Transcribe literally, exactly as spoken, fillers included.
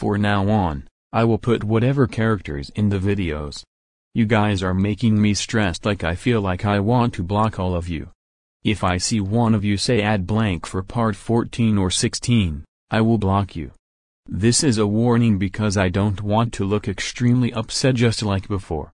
for now on, I will put whatever characters in the videos. You guys are making me stressed, like I feel like I want to block all of you. If I see one of you say add blank for part fourteen or sixteen, I will block you. This is a warning because I don't want to look extremely upset just like before.